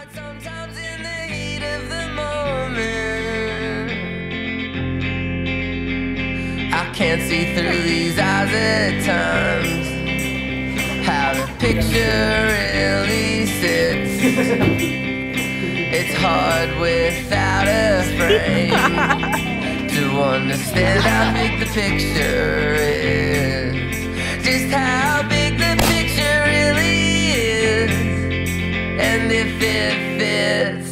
Sometimes in the heat of the moment, I can't see through these eyes at times. How the picture really sits. It's hard without a frame to understand how big the picture is. Just how big the picture really is. And if it fits.